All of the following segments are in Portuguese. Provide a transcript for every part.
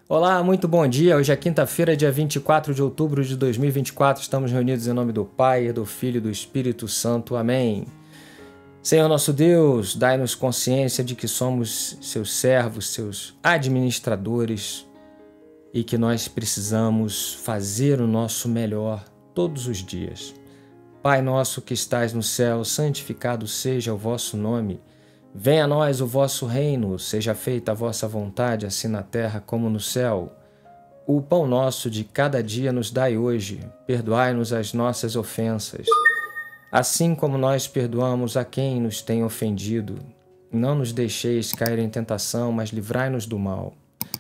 Olá, muito bom dia. Hoje é quinta-feira, dia 24 de outubro de 2024. Estamos reunidos em nome do Pai, do Filho e do Espírito Santo. Amém. Senhor nosso Deus, dai-nos consciência de que somos seus servos, seus administradores e que nós precisamos fazer o nosso melhor todos os dias. Pai nosso que estais no céu, santificado seja o vosso nome. Venha a nós o vosso reino, seja feita a vossa vontade, assim na terra como no céu. O pão nosso de cada dia nos dai hoje, perdoai-nos as nossas ofensas, assim como nós perdoamos a quem nos tem ofendido. Não nos deixeis cair em tentação, mas livrai-nos do mal.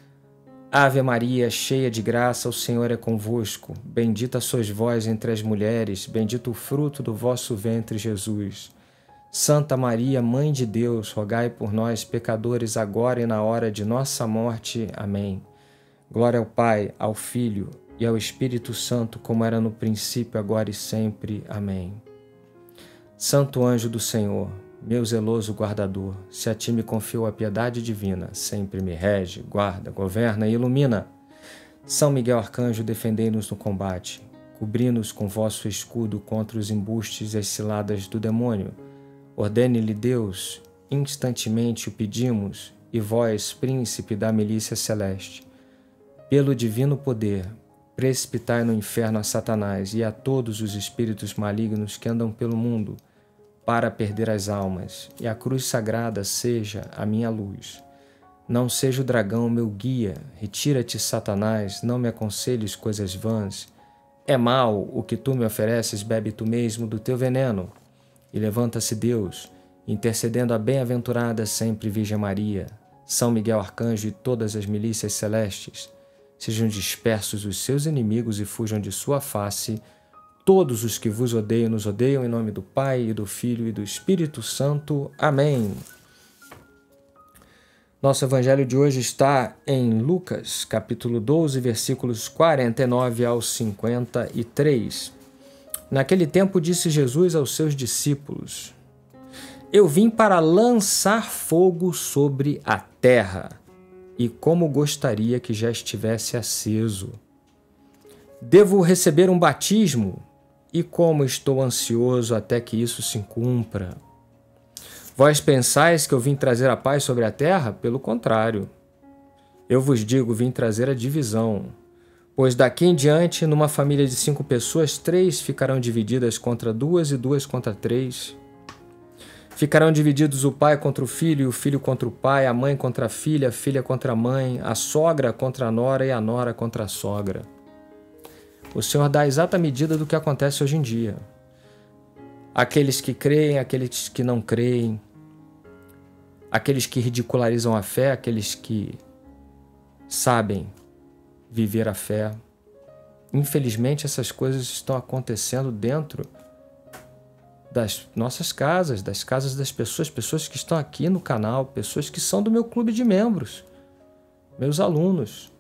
Ave Maria, cheia de graça, o Senhor é convosco. Bendita sois vós entre as mulheres, bendito o fruto do vosso ventre, Jesus. Santa Maria, Mãe de Deus, rogai por nós, pecadores, agora e na hora de nossa morte. Amém. Glória ao Pai, ao Filho e ao Espírito Santo, como era no princípio, agora e sempre. Amém. Santo anjo do Senhor, meu zeloso guardador, se a ti me confio a piedade divina, sempre me rege, guarda, governa e ilumina. São Miguel Arcanjo, defendei-nos no combate, cobri-nos com vosso escudo contra os embustes e as ciladas do demônio. Ordene-lhe Deus, instantemente o pedimos, e vós, príncipe da milícia celeste, pelo divino poder, precipitai no inferno a Satanás e a todos os espíritos malignos que andam pelo mundo, para perder as almas, e a cruz sagrada seja a minha luz. Não seja o dragão meu guia, retira-te, Satanás, não me aconselhes coisas vãs. É mal o que tu me ofereces, bebe tu mesmo do teu veneno. E levanta-se Deus, intercedendo a bem-aventurada sempre Virgem Maria, São Miguel Arcanjo e todas as milícias celestes. Sejam dispersos os seus inimigos e fujam de sua face todos os que vos odeiam, nos odeiam, em nome do Pai, e do Filho e do Espírito Santo. Amém. Nosso evangelho de hoje está em Lucas, capítulo 12, versículos 49 ao 53. Naquele tempo disse Jesus aos seus discípulos: Eu vim para lançar fogo sobre a terra, e como gostaria que já estivesse aceso. Devo receber um batismo, e como estou ansioso até que isso se cumpra. Vós pensais que eu vim trazer a paz sobre a terra? Pelo contrário. Eu vos digo, vim trazer a divisão. Pois daqui em diante, numa família de 5 pessoas, 3 ficarão divididas contra 2 e 2 contra 3. Ficarão divididos o pai contra o filho, e o filho contra o pai, a mãe contra a filha contra a mãe, a sogra contra a nora e a nora contra a sogra. O Senhor dá a exata medida do que acontece hoje em dia. Aqueles que creem, aqueles que não creem, aqueles que ridicularizam a fé, aqueles que sabem viver a fé. Infelizmente, essas coisas estão acontecendo dentro das nossas casas, das casas das pessoas que estão aqui no canal, pessoas que são do meu clube de membros, meus alunos.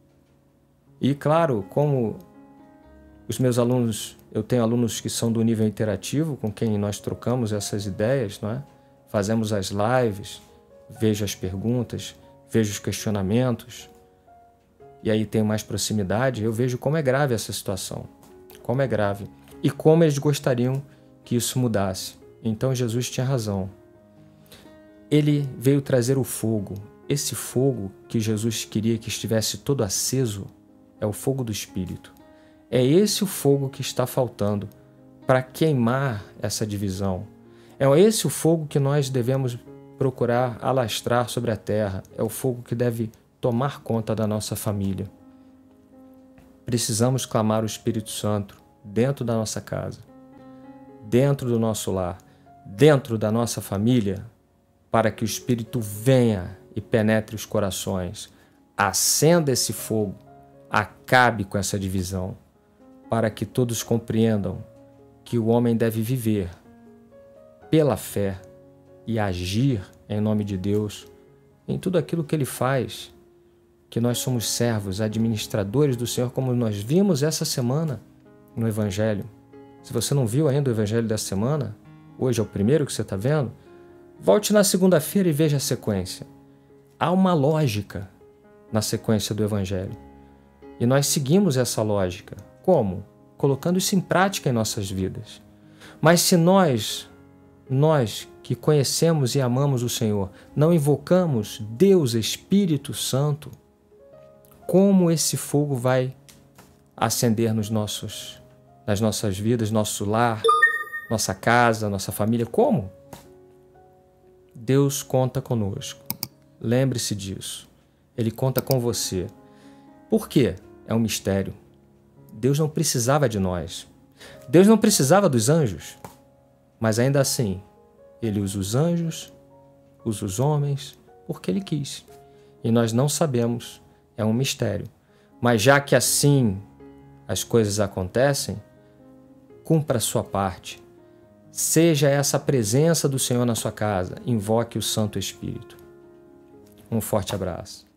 E claro, como os meus alunos, eu tenho alunos que são do nível interativo, com quem nós trocamos essas ideias, não é? Fazemos as lives, vejo as perguntas, vejo os questionamentos, e aí tenho mais proximidade, eu vejo como é grave essa situação, como é grave, e como eles gostariam que isso mudasse. Então Jesus tinha razão. Ele veio trazer o fogo. Esse fogo que Jesus queria que estivesse todo aceso é o fogo do Espírito. É esse o fogo que está faltando para queimar essa divisão. É esse o fogo que nós devemos procurar alastrar sobre a terra. É o fogo que deve tomar conta da nossa família. Precisamos clamar o Espírito Santo dentro da nossa casa, dentro do nosso lar, dentro da nossa família, para que o Espírito venha e penetre os corações, acenda esse fogo, acabe com essa divisão, para que todos compreendam que o homem deve viver pela fé e agir em nome de Deus em tudo aquilo que ele faz, que nós somos servos, administradores do Senhor, como nós vimos essa semana no Evangelho. Se você não viu ainda o Evangelho dessa semana, hoje é o primeiro que você está vendo, volte na segunda-feira e veja a sequência. Há uma lógica na sequência do Evangelho. E nós seguimos essa lógica. Como? Colocando isso em prática em nossas vidas. Mas se nós que conhecemos e amamos o Senhor, não invocamos Deus Espírito Santo, como esse fogo vai acender nas nossas vidas, nosso lar, nossa casa, nossa família? Como? Deus conta conosco. Lembre-se disso. Ele conta com você. Por quê? É um mistério. Deus não precisava de nós. Deus não precisava dos anjos. Mas ainda assim, Ele usa os anjos, usa os homens, porque Ele quis. E nós não sabemos, é um mistério. Mas já que assim as coisas acontecem, cumpra a sua parte. Seja essa a presença do Senhor na sua casa. Invoque o Santo Espírito. Um forte abraço.